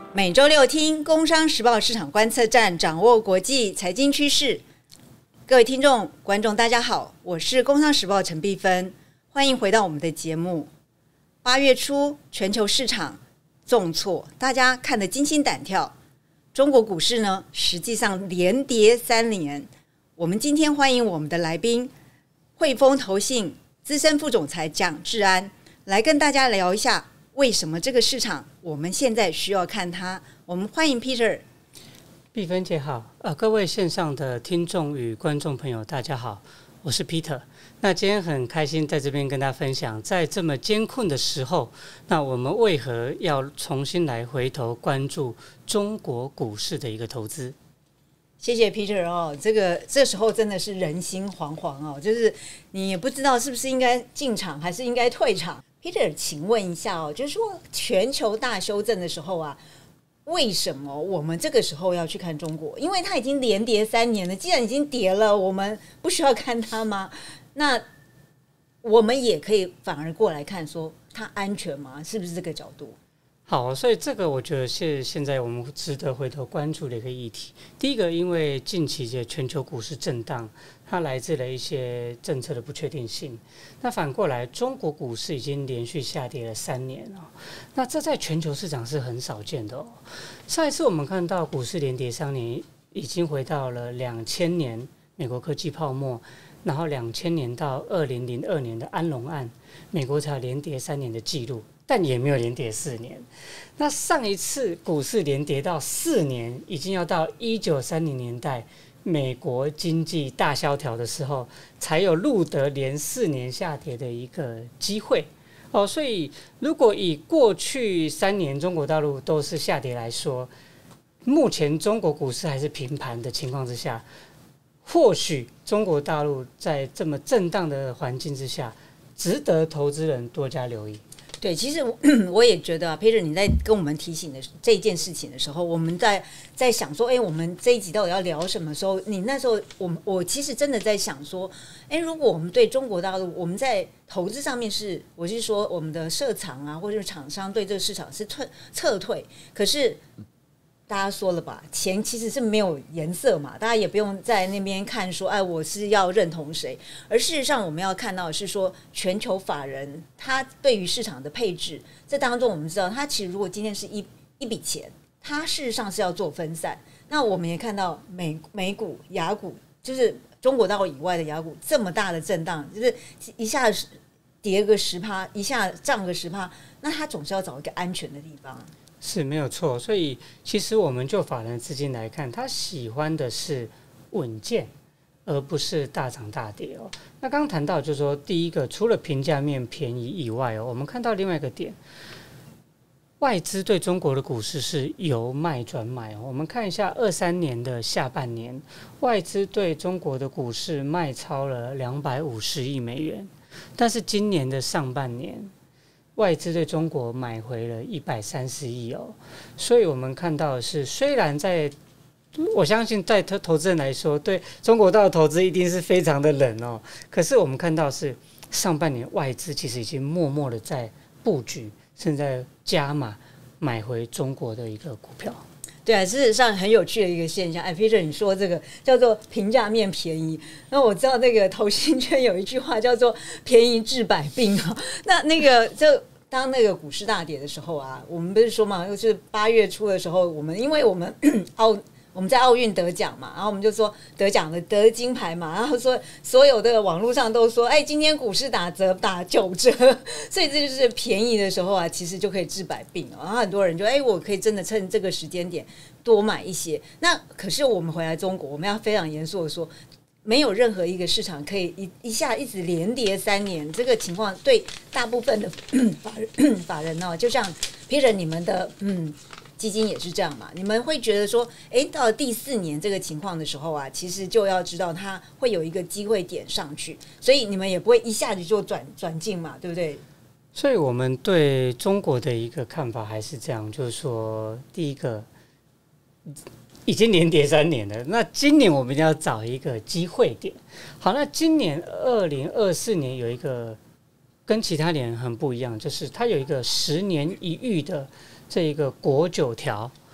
每周六听《工商时报市场观测站》，掌握国际财经趋势。各位听众、观众，大家好，我是《工商时报》陈碧芬，欢迎回到我们的节目。8月初，全球市场重挫，大家看得惊心胆跳。中国股市呢，实际上连跌3年。我们今天欢迎我们的来宾，汇丰投信资深副总裁蒋志安，来跟大家聊一下为什么这个市场我们现在需要看它。我们欢迎 Peter。 碧芬姐好，各位线上的听众与观众朋友大家好，我是 Peter。那今天很开心在这边跟大家分享，在这么艰困的时候，那我们为何要重新来回头关注中国股市的一个投资。 谢谢 Peter 哦，这时候真的是人心惶惶哦，就是你也不知道是不是应该进场还是应该退场。Peter， 请问一下哦，就是说全球大修正的时候啊，为什么我们这个时候要去看中国？因为它已经连跌3年了，既然已经跌了，我们不需要看它吗？那我们也可以反而过来看，说它安全吗？是不是这个角度？ 好，所以这个我觉得是现在我们值得回头关注的一个议题。第一个，因为近期的全球股市震荡，它来自了一些政策的不确定性。那反过来，中国股市已经连续下跌了3年了，那这在全球市场是很少见的哦。上一次我们看到股市连跌3年，已经回到了2000年美国科技泡沫，然后2000年到2002年的安龙案，美国才连跌3年的记录。但也没有连跌4年。那上一次股市连跌到4年，已经要到1930年代美国经济大萧条的时候，才有录得连4年下跌的一个机会。所以如果以过去3年中国大陆都是下跌来说，目前中国股市还是平盘的情况之下，或许中国大陆在这么震荡的环境之下，值得投资人多加留意。 对，其实我也觉得Peter 你在跟我们提醒的这件事情的时候，我们在想说，我们这一集到底要聊什么时候？你那时候我其实真的在想说，如果我们对中国大陆，我们在投资上面我是说我们的设厂啊，或者是厂商对这个市场是撤退，可是大家说了吧，钱其实是没有颜色嘛，大家也不用在那边看说，我是要认同谁，而事实上我们要看到的是说，全球法人他对于市场的配置，这当中我们知道，他其实如果今天是一笔钱，他事实上是要做分散。那我们也看到美股、亚股，就是中国大陆以外的亚股这么大的震荡，就是一下跌个10%，一下涨个10%，那他总是要找一个安全的地方。 是没有错，所以其实我们就法人资金来看，他喜欢的是稳健，而不是大涨大跌哦。那刚刚谈到就是说，第一个除了评价面便宜以外我们看到另外一个点，外资对中国的股市是由卖转买我们看一下23年的下半年，外资对中国的股市卖超了250亿美元，但是今年的上半年，外资对中国买回了130亿所以我们看到的是，虽然我相信在投资人来说，对中国大陆投资一定是非常的冷可是我们看到是上半年外资其实已经默默的在布局，甚至在加码买回中国的一个股票。 对啊，事实上很有趣的一个现象。Peter 你说这个叫做平价面便宜，那我知道那个投信圈有一句话叫做便宜治百病那个当那个股市大跌的时候啊，我们不是说嘛，就是8月初的时候，因为我们在奥运得奖嘛，然后我们就说得奖的得金牌嘛，然后说所有的网络上都说，今天股市打折打9折，所以这就是便宜的时候啊，其实就可以治百病然后很多人就我可以真的趁这个时间点多买一些。那可是我们回来中国，我们要非常严肃的说，没有任何一个市场可以一下一直连跌3年，这个情况对大部分的法人就像 Peter 你们的基金也是这样嘛？你们会觉得说，到了第4年这个情况的时候啊，其实就要知道它会有一个机会点上去，所以你们也不会一下子就转进嘛，对不对？ 所以我们对中国的一个看法还是这样，就是说，第一个已经连跌3年了，那今年我们要找一个机会点。好，那今年2024年有一个跟其他年很不一样，就是它有一个10年一遇的这一个国9条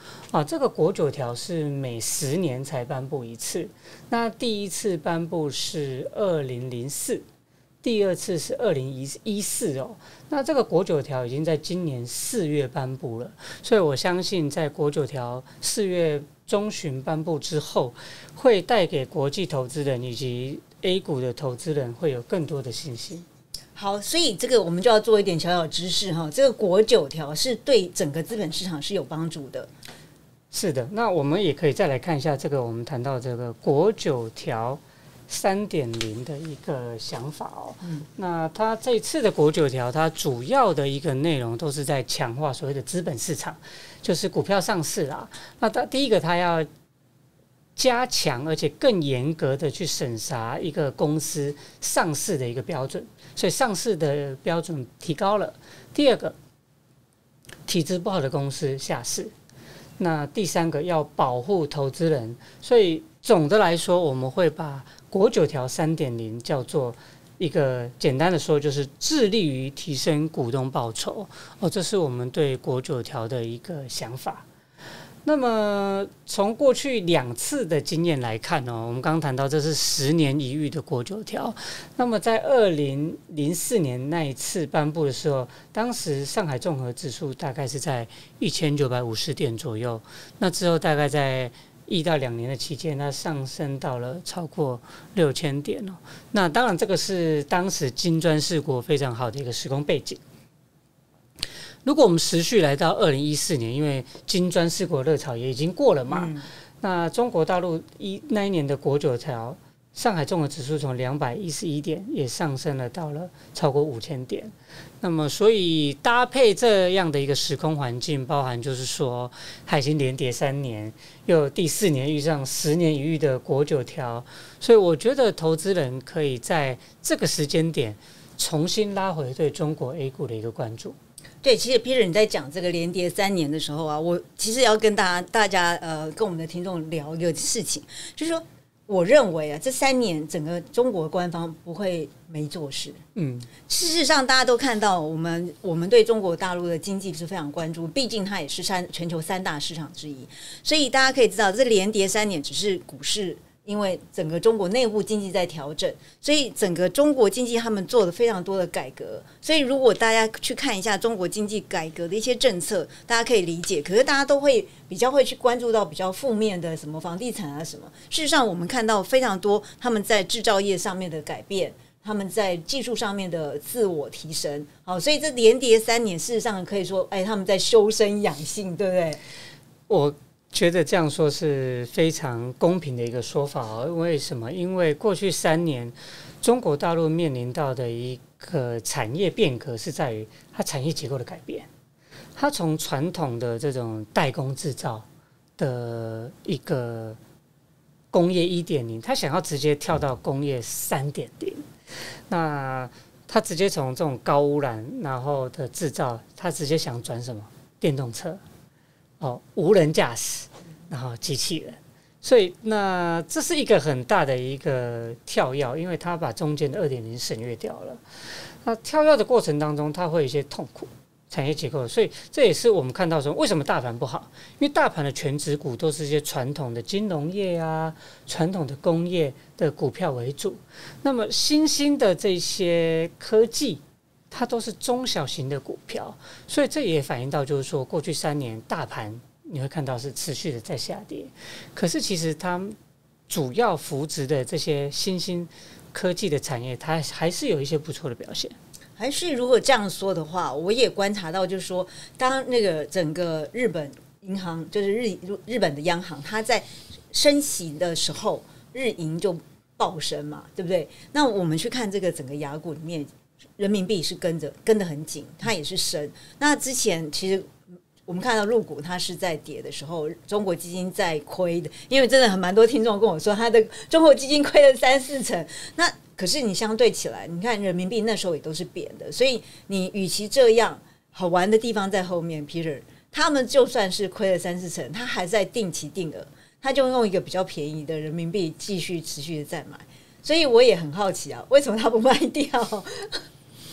这个国九条是每10年才颁布一次，那第一次颁布是2004，第二次是2014哦。那这个国九条已经在今年4月颁布了，所以我相信在国九条4月中旬颁布之后，会带给国际投资人以及 A 股的投资人会有更多的信心。 好，所以这个我们就要做一点小小知识哈。这个国九条是对整个资本市场是有帮助的。 是的，那我们也可以再来看一下这个我们谈到这个国九条3.0的一个想法哦。那它这一次的国九条，它主要的一个内容都是在强化所谓的资本市场，就是股票上市啦。那它第一个，它要加强而且更严格的去审查一个公司上市的一个标准，所以上市的标准提高了。第二个，体质不好的公司下市。那第三个，要保护投资人。所以总的来说，我们会把国九条3.0叫做一个简单的说，就是致力于提升股东报酬这是我们对国九条的一个想法。那么从过去2次的经验来看我们刚刚谈到这是10年一遇的国九条。那么在2004年那一次颁布的时候，当时上海综合指数大概是在1950点左右，那之后大概在1到2年的期间，它上升到了超过6000点那当然这个是当时金砖四国非常好的一个时空背景。如果我们持续来到2014年，因为金砖四国热潮也已经过了嘛，那中国大陆那一年的国九条，上海综合指数从211点也上升了到了超过5000点。那么所以搭配这样的一个时空环境，包含就是说它已经连跌3年，又第4年遇上10年一遇的国九条，所以我觉得投资人可以在这个时间点重新拉回对中国 A 股的一个关注。 对，其实 Peter 你在讲这个连跌3年的时候啊，我其实要跟大家跟我们的听众聊一个事情，就是说，我认为啊，这3年整个中国官方不会没做事。事实上大家都看到，我们对中国大陆的经济是非常关注，毕竟它也是全球3大市场之一，所以大家可以知道，这连跌3年只是股市。因为整个中国内部经济在调整，所以整个中国经济他们做了非常多的改革。所以如果大家去看一下中国经济改革的一些政策，大家可以理解。可是大家都会比较会去关注到比较负面的什么房地产啊什么。事实上，我们看到非常多他们在制造业上面的改变，他们在技术上面的自我提升。好，所以这连跌3年，事实上可以说，他们在修身养性，对不对？ 我觉得这样说是非常公平的一个说法为什么？因为过去3年，中国大陆面临到的一个产业变革是在于它产业结构的改变。它从传统的这种代工制造的一个工业1.0，它想要直接跳到工业3.0。那它直接从这种高污染然后的制造，它直接想转什么？电动车。无人驾驶，然后机器人，所以那这是一个很大的一个跳跃，因为它把中间的2.0省略掉了。那跳跃的过程当中，它会有一些痛苦产业结构，所以这也是我们看到说为什么大盘不好，因为大盘的全指股都是一些传统的金融业啊、传统的工业的股票为主，那么新兴的这些科技。它都是中小型的股票，所以这也反映到就是说，过去3年大盘你会看到是持续的在下跌，可是其实它主要扶植的这些新兴科技的产业，它还是有一些不错的表现。 还是如果这样说的话，我也观察到，就是说，当那个整个日本银行，就是日本的央行，它在升息的时候，日银就暴升嘛，对不对？那我们去看这个整个雅股里面。人民币是跟得很紧，它也是升。那之前其实我们看到陆股它是在跌的时候，中国基金在亏的，因为真的蛮多听众跟我说，他的中国基金亏了3-4成。那可是你相对起来，你看人民币那时候也都是贬的，所以你与其这样，好玩的地方在后面。Peter 他们就算是亏了3-4成，他还在定期定额，他就用一个比较便宜的人民币继续持续的在买。所以我也很好奇啊，为什么他不卖掉？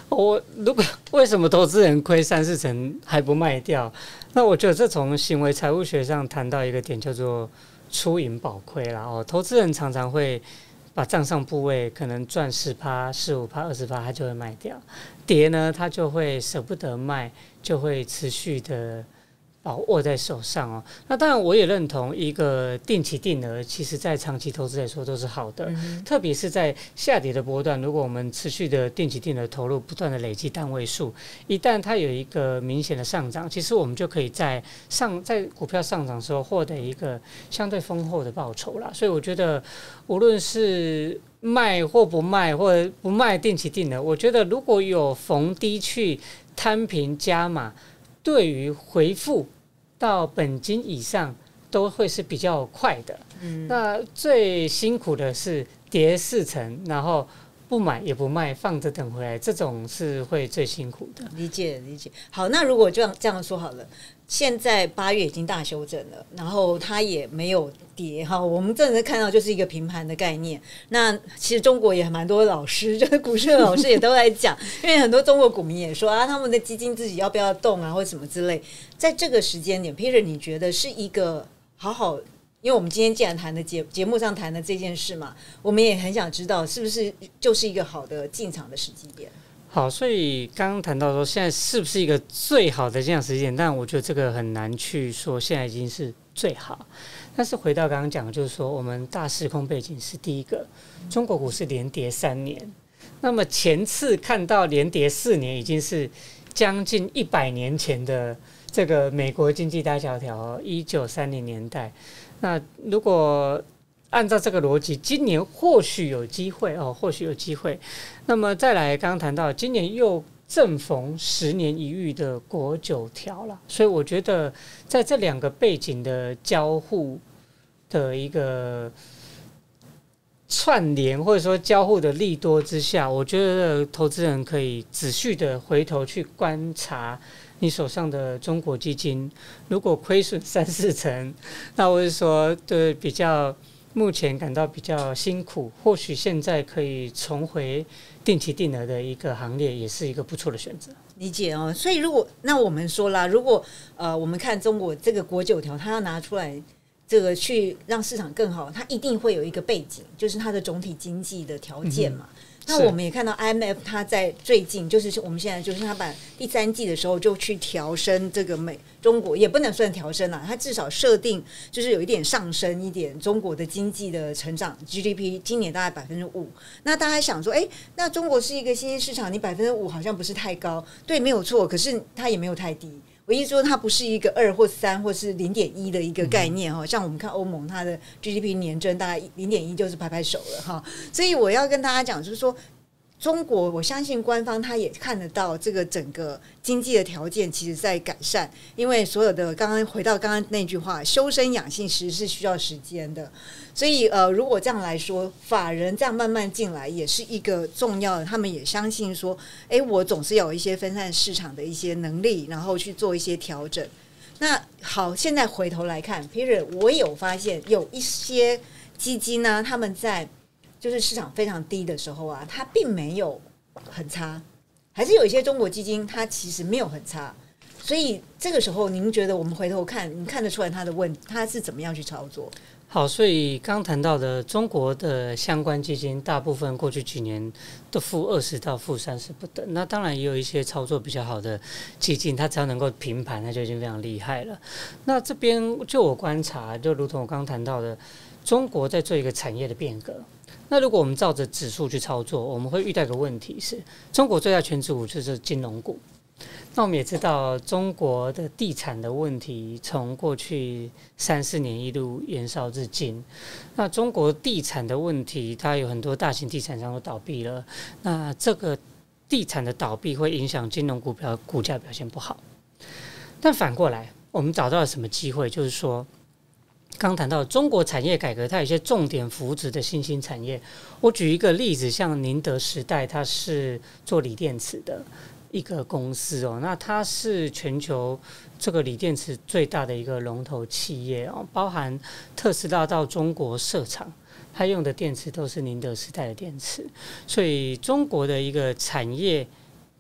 如果为什么投资人亏3-4成还不卖掉？那我觉得这从行为财务学上谈到一个点，叫做出盈保亏啦。投资人常常会把账上部位可能赚10%、15%、20%，他就会卖掉；跌呢，他就会舍不得卖，就会持续的把握在手上。那当然我也认同一个定期定额，其实在长期投资来说都是好的，特别是在下跌的波段，如果我们持续的定期定额投入，不断的累积单位数，一旦它有一个明显的上涨，其实我们就可以在股票上涨的时候获得一个相对丰厚的报酬啦。所以我觉得无论是卖或不卖，或者不卖定期定额，我觉得如果有逢低去摊平加码，对于回复到本金以上都会是比较快的。那最辛苦的是跌4成，然后不买也不卖，放着等回来，这种是会最辛苦的。 理解。好，那如果这样说好了，现在8月已经大修正了，然后它也没有跌哈，我们真的看到就是一个平盘的概念。那其实中国也蛮多老师，就是股市的老师也都在讲，因为很多中国股民也说啊，他们的基金自己要不要动啊，或什么之类。在这个时间点 ，Peter， 你觉得是一个好，因为我们今天既然谈的节目上谈的这件事嘛，我们也很想知道是不是就是一个好的进场的时机点。 好，所以刚刚谈到说现在是不是一个最好的进场时间点，但我觉得这个很难去说现在已经是最好。但是回到刚刚讲的，就是说我们大时空背景是第一个，中国股市连跌3年，那么前次看到连跌4年已经是将近100年前的这个美国经济大萧条，1930年代。那如果按照这个逻辑，今年或许有机会。那么再来，刚刚谈到今年又正逢10年一遇的国9条了，所以我觉得在这2个背景的交互的一个串联，或者说交互的利多之下，我觉得投资人可以仔细的回头去观察你手上的中国基金，如果亏损3-4成，那我是说对比较目前感到比较辛苦，或许现在可以重回定期定额的一个行列，也是一个不错的选择。 理解哦，所以那我们说啦，如果我们看中国这个国9条，它要拿出来这个去让市场更好，它一定会有一个背景，就是它的总体经济的条件嘛。那我们也看到 IMF 它在最近，就是我们现在就是它把第3季的时候就去调升这个中国，也不能算调升啦，它至少设定就是有一点上升一点中国的经济的成长 GDP 今年大概5%。那大家想说，那中国是一个新兴市场，你5%好像不是太高，对，没有错，可是它也没有太低。我意思说，它不是一个2或3或是0.1的一个概念哈，像我们看欧盟，它的 GDP 年增大概0.1就是拍手了哈。所以我要跟大家讲，就是说，中国我相信官方他也看得到这个整个经济的条件其实在改善，因为所有的回到刚刚那句话，修身养性其实是需要时间的。所以如果这样来说，法人这样慢慢进来也是一个重要的，他们也相信说，我总是有一些分散市场的一些能力，然后去做一些调整。那好，现在回头来看 Peter， 我有发现有一些基金呢，他们在就是市场非常低的时候啊，它并没有很差，还是有一些中国基金它其实没有很差。所以这个时候，您觉得我们回头看，你看得出来它是怎么样去操作？ 好，所以刚谈到的中国的相关基金，大部分过去几年都-20%到-30%不等。那当然也有一些操作比较好的基金，它只要能够平盘，它就已经非常厉害了。那这边就我观察，就如同我刚谈到的，中国在做一个产业的变革。那如果我们照着指数去操作，我们会遇到一个问题是，中国最大权值股就是金融股。那我们也知道，中国的地产的问题从过去3-4年一路延烧至今。那中国地产的问题，它有很多大型地产商都倒闭了。那这个地产的倒闭会影响金融股价表现不好。但反过来，我们找到了什么机会？就是说，刚谈到中国产业改革，它有一些重点扶植的新兴产业。我举一个例子，像宁德时代，它是做锂电池的一个公司哦，那它是全球这个锂电池最大的一个龙头企业哦，包含特斯拉到中国设厂，它用的电池都是宁德时代的电池，所以中国的一个产业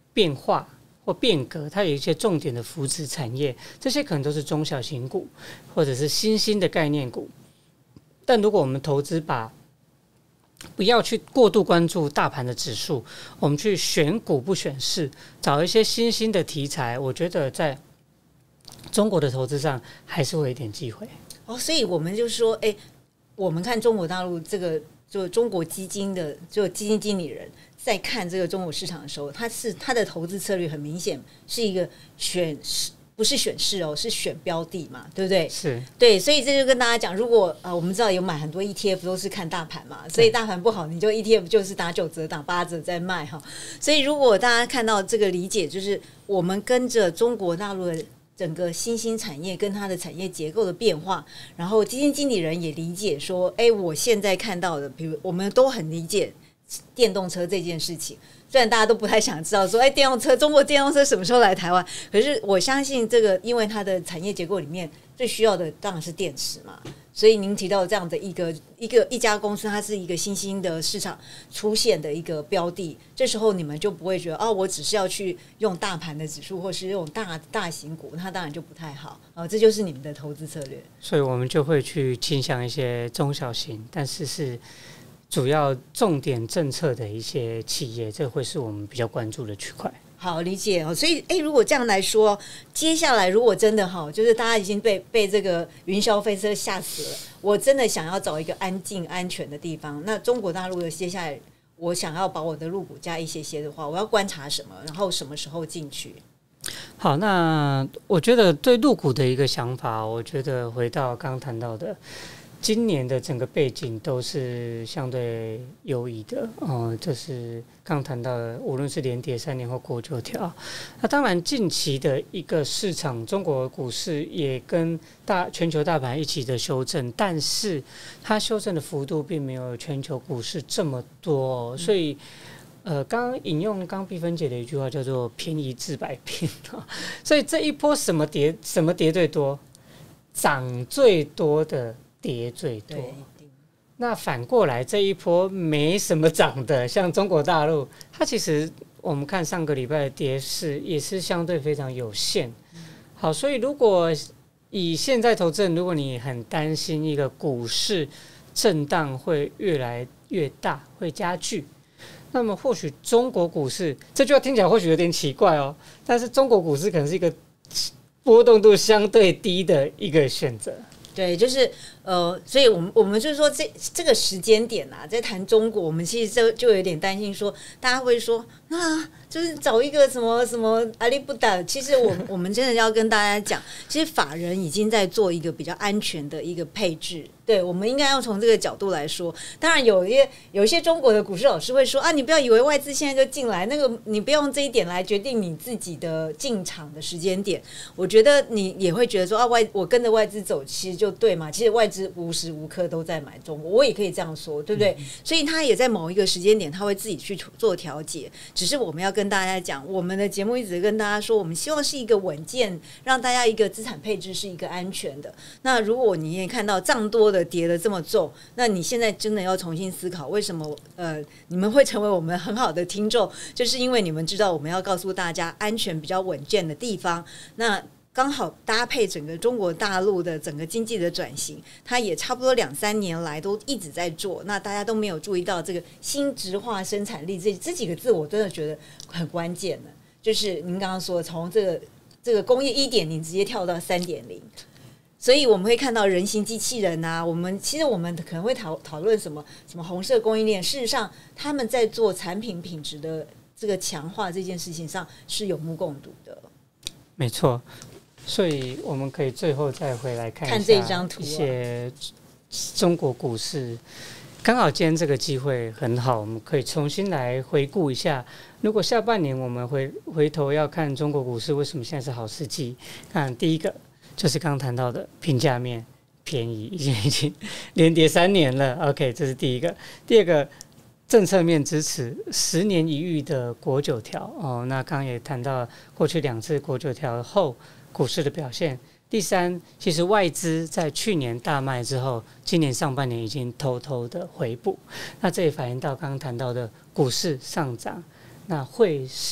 变化或变革，它有一些重点的扶植产业，这些可能都是中小型股或者是新兴的概念股。但如果我们投资不要去过度关注大盘的指数，我们去选股不选市，找一些新兴的题材，我觉得在中国的投资上还是会有一点机会。 所以我们就说，我们看中国大陆这个就中国基金的就基金经理人在看这个中国市场的时候，他的投资策略很明显是一个不是选市是选标的嘛，对不对？ 是， 对，所以这就跟大家讲，如果我们知道有买很多 ETF 都是看大盘嘛，所以大盘不好，你就 ETF 就是打9折、打8折在卖哈。所以如果大家看到这个理解，就是我们跟着中国大陆的整个新兴产业跟它的产业结构的变化，然后基金经理人也理解说，我现在看到的，比如我们都很理解电动车这件事情。虽然大家都不太想知道说，中国电动车什么时候来台湾？可是我相信这个，因为它的产业结构里面最需要的当然是电池嘛。所以您提到这样的一家公司，它是一个新兴的市场出现的一个标的，这时候你们就不会觉得我只是要去用大盘的指数，或是用大型股，它当然就不太好这就是你们的投资策略。所以我们就会去倾向一些中小型，但是主要重点政策的一些企业，这会是我们比较关注的区块。 好，理解所以如果这样来说，接下来如果真的就是大家已经被这个云霄飞车吓死了，我真的想要找一个安静安全的地方，那中国大陆的接下来我想要把我的入股加一些的话，我要观察什么，然后什么时候进去？ 好，那我觉得对入股的一个想法，我觉得回到刚刚谈到的，今年的整个背景都是相对优异的就是刚谈到的，无论是连跌3年或国9条。那当然近期的一个市场，中国股市也跟全球大盘一起的修正，但是它修正的幅度并没有全球股市这么多所以刚引用刚碧芬姐的一句话叫做便宜治百病所以这一波什么跌最多？涨最多的跌最多。那反过来这一波没什么涨的，像中国大陆，它其实我们看上个礼拜的跌势也是相对非常有限。好，所以如果以现在投资人，如果你很担心一个股市震荡会越来越大，会加剧，那么或许中国股市，这句话听起来或许有点奇怪但是中国股市可能是一个波动度相对低的一个选择。 对，就是所以我们就是说这个时间点在谈中国，我们其实就有点担心说，大家会说就是找一个什么什么阿里不达。其实我们真的要跟大家讲，其实法人已经在做一个比较安全的一个配置。对，我们应该要从这个角度来说。当然有一些中国的股市老师会说你不要以为外资现在就进来，那个你不用这一点来决定你自己的进场的时间点。我觉得你也会觉得说我跟着外资走，其实就对嘛。其实外资无时无刻都在买中国，我也可以这样说，对不对？所以他也在某一个时间点，他会自己去做调节。只是我们要跟大家讲，我们的节目一直跟大家说，我们希望是一个稳健，让大家一个资产配置是一个安全的。那如果你也看到涨多的跌得这么重，那你现在真的要重新思考，为什么你们会成为我们很好的听众，就是因为你们知道我们要告诉大家安全比较稳健的地方。那刚好搭配整个中国大陆的整个经济的转型，它也差不多2-3年来都一直在做，那大家都没有注意到这个新质化生产力这几个字，我真的觉得很关键的。就是您刚刚说从这个工业1.0直接跳到3.0，所以我们会看到人形机器人其实我们可能会讨论什么红色供应链，事实上他们在做产品品质的这个强化这件事情上是有目共睹的。 没错。所以我们可以最后再回来看这张图一些中国股市。刚好今天这个机会很好，我们可以重新来回顾一下，如果下半年我们回头要看中国股市，为什么现在是好时机？看第一个就是刚刚谈到的评价面便宜，已经连跌3年了 OK， 这是第一个。第二个，政策面支持10年一遇的国9条那刚刚也谈到过去2次国9条后股市的表现。第三，其实外资在去年大卖之后，今年上半年已经偷偷的回补，那这也反映到刚刚谈到的股市上涨，那汇市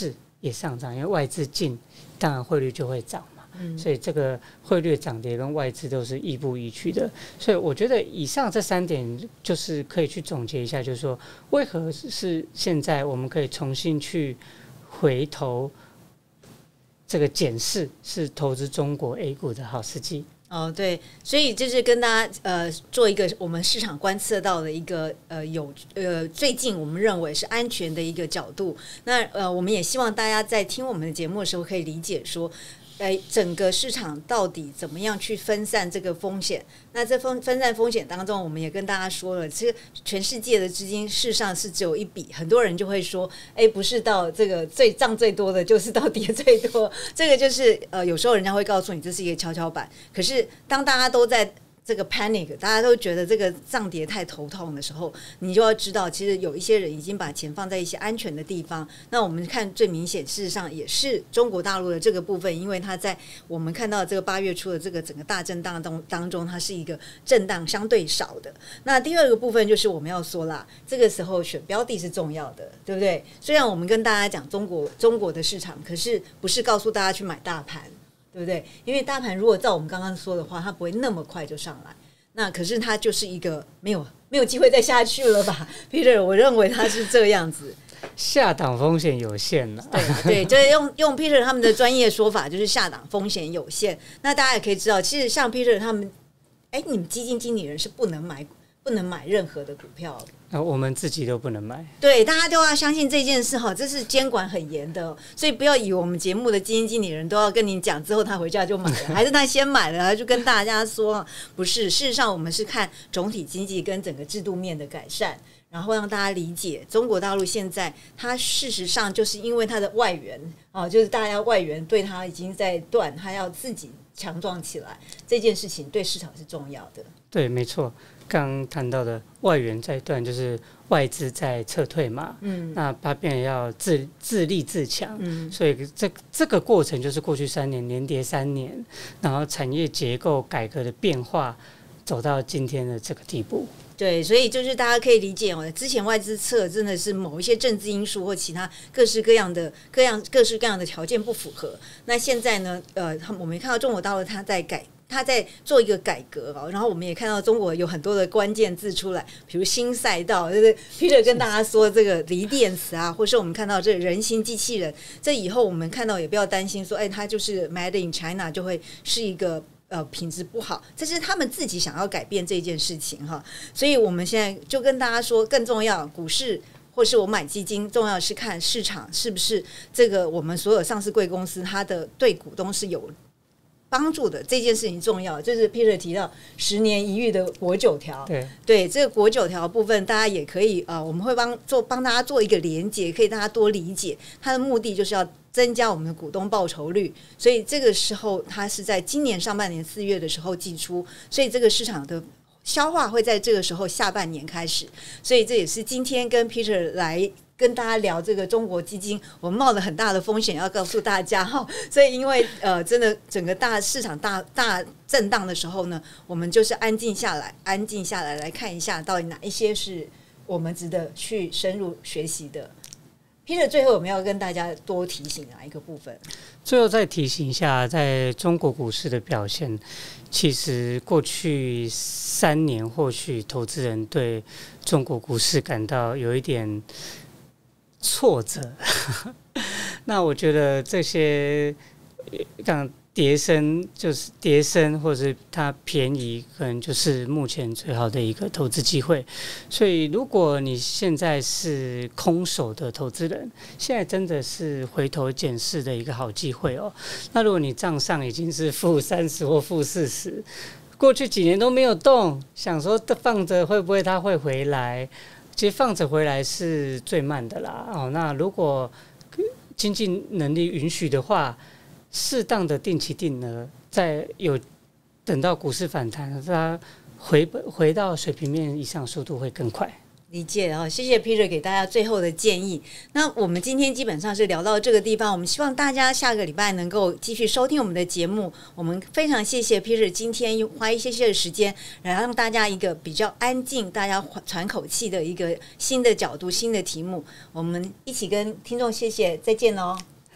也上涨，因为外资进，当然汇率就会涨嘛。所以这个汇率涨跌跟外资都是亦步亦趋的。所以我觉得以上这3点就是可以去总结一下，就是说为何是现在我们可以重新去回头这个检视是投资中国 A 股的好时机。 对，所以这是跟大家做一个我们市场观测到的一个最近我们认为是安全的一个角度。那我们也希望大家在听我们的节目的时候可以理解说，整个市场到底怎么样去分散这个风险？那这分散风险当中，我们也跟大家说了，其实全世界的资金事实上是只有一笔，很多人就会说，不是到这个涨最多的，就是到跌最多。这个就是有时候人家会告诉你这是一个跷跷板，可是当大家都在这个 panic， 大家都觉得这个涨跌太头痛的时候，你就要知道，其实有一些人已经把钱放在一些安全的地方。那我们看最明显，事实上也是中国大陆的这个部分，因为它在我们看到这个8月初的这个整个大震荡当中，它是一个震荡相对少的。那第二个部分就是我们要说啦，这个时候选标的是重要的，对不对？虽然我们跟大家讲中国的市场，可是不是告诉大家去买大盘。对不对？因为大盘如果照我们刚刚说的话，它不会那么快就上来。那可是它就是一个没有机会再下去了吧 ，Peter？ 我认为它是这个样子。 下档风险有限了。 对，就是用 Peter 他们的专业说法，就是下档风险有限。那大家也可以知道，其实像 Peter 他们，你们基金经理人是不能买任何的股票的。 我们自己都不能买。 对，大家都要相信这件事哈，这是监管很严的，所以不要以为我们节目的基金经理人都要跟你讲之后他回家就买了，还是他先买了，他就跟大家说不是。事实上，我们是看总体经济跟整个制度面的改善，然后让大家理解中国大陆现在它事实上就是因为它的外援就是大家外援对它已经在断，它要自己强壮起来，这件事情对市场是重要的。 对，没错。刚谈到的外援在断，就是外资在撤退嘛，那它变成要自立自强，所以这个过程就是过去3年连跌3年，然后产业结构改革的变化，走到今天的这个地步。 对，所以就是大家可以理解之前外资撤真的是某一些政治因素或其他各式各样的条件不符合。那现在呢，我们看到中国大陆他在做一个改革然后我们也看到中国有很多的关键字出来，比如新赛道，就是 Peter 跟大家说这个锂电池或是我们看到这人形机器人，这以后我们看到也不要担心说，它就是 Made in China 就会是一个品质不好，这是他们自己想要改变这件事情所以我们现在就跟大家说，更重要，股市或是我买基金，重要是看市场是不是这个我们所有上市贵公司它的对股东是有帮助的，这件事情重要。就是 Peter 提到10年一遇的国9条，对这个国9条的部分，大家也可以我们会帮大家做一个连结，可以大家多理解。它的目的就是要增加我们的股东报酬率，所以这个时候它是在今年上半年4月的时候寄出，所以这个市场的消化会在这个时候下半年开始，所以这也是今天跟 Peter 来跟大家聊这个中国基金，我们冒了很大的风险要告诉大家所以因为真的整个大市场大震荡的时候呢，我们就是安静下来来看一下到底哪一些是我们值得去深入学习的。Peter 最后我们要跟大家多提醒哪一个部分？ 最后再提醒一下，在中国股市的表现，其实过去3年或许投资人对中国股市感到有一点挫折那我觉得这些像跌升或者是它便宜，可能就是目前最好的一个投资机会。所以如果你现在是空手的投资人，现在真的是回头检视的一个好机会那如果你账上已经是-30或-40，过去几年都没有动，想说放着会不会它会回来，其实放着回来是最慢的啦那如果经济能力允许的话，适当的定期定额，在等到股市反弹，它回到水平面以上，速度会更快。 理解谢谢 Peter 给大家最后的建议。那我们今天基本上是聊到这个地方，我们希望大家下个礼拜能够继续收听我们的节目。我们非常谢谢 Peter 今天花一些的时间来让大家一个比较安静，大家喘口气的一个新的角度、新的题目。我们一起跟听众谢谢，再见喽。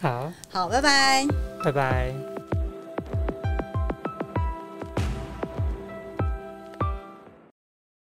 好， 好，拜拜。 拜拜。